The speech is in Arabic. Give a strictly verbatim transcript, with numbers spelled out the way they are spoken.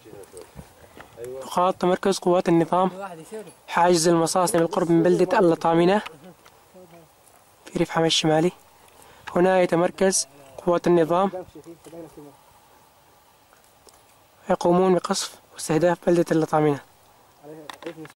نقاط تمركز قوات النظام: حاجز المصاصنة بالقرب من بلدة اللطامنة في ريف حماة الشمالي. هنا يتمركز قوات النظام، يقومون بقصف واستهداف بلدة اللطامنة.